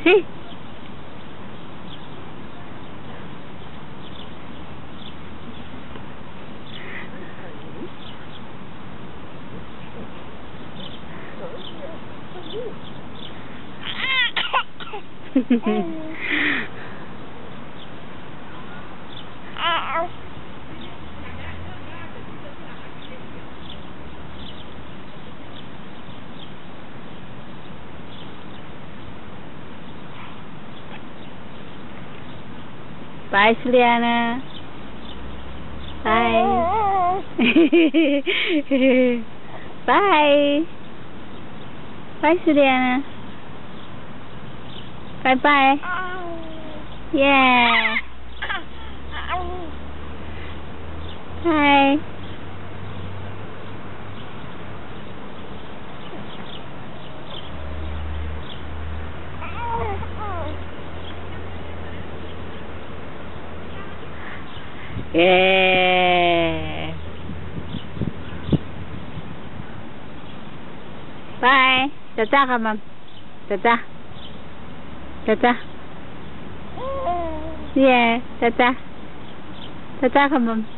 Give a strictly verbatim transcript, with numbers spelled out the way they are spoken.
Hey. Bye, Juliana. Bye. Bye. Bye, Juliana. Bye bye. Yeah. Bye. Yeah. Bye. Tata ka, ma'am. Tata. Tata. Yeah. Tata. Tata ka, ma'am.